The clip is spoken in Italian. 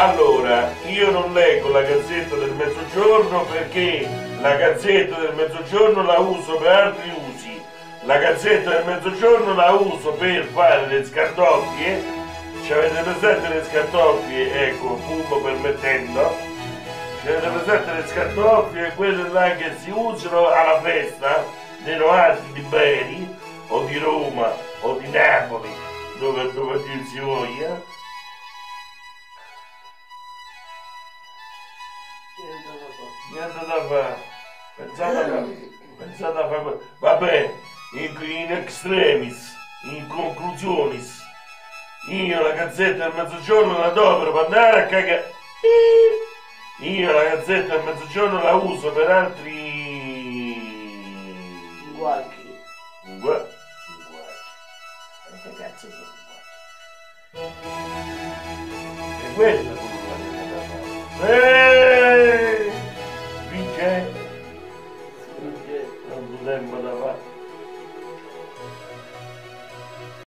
Allora, io non leggo la Gazzetta del Mezzogiorno perché la Gazzetta del Mezzogiorno la uso per altri usi. La Gazzetta del Mezzogiorno la uso per fare le scartoffie. Ci avete presente le scartoffie? Ecco, fumo permettendo. Ci avete presente le scartoffie? Quelle là che si usano alla festa dei novati di Bari, o di Roma, o di Napoli, dove dir si voglia. Niente da fare, pensate a fare, vabbè, in extremis, in conclusionis, io la Gazzetta del Mezzogiorno la do per andare a cagare, io la Gazzetta del Mezzogiorno la uso per altri... Guarchi. Guarda. Che cazzo sono E quella è vince? guarchi? Non tempo da fare.